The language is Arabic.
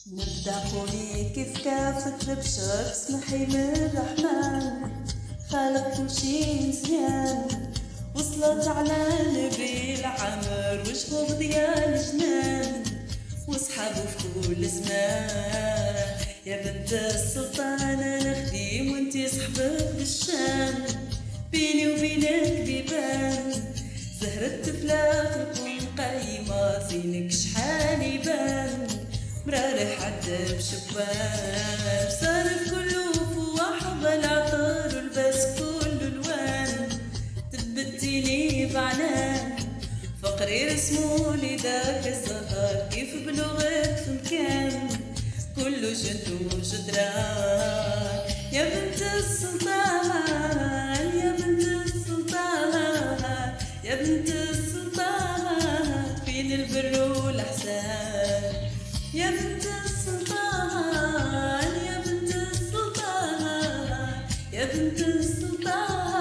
نبدأ قولي كيف كافة البشر اسمحي من الرحمن خالق كل شي مزيان وصلت على نبي العمر وشهور ديال جنان وصحابو في كل زمان. يا بنت السلطان انا نخدم وانتي صحبك بالشام، بيني وبينك بيبان زهرة تفلاخ نكون قايمة زينك شحال يبان مرارح عدى بشبان صار كله فواحظ العطر والبس كله الوان تبتيني بعنان فقري رسمولي داك الزهر كيف بلغك في مكان كله جد وجدران. يا بنت السلطان يا بنت السلطان يا بنت السلطان فين البر والإحسان. يا بنت السلطان يا بنت السلطان يا بنت السلطان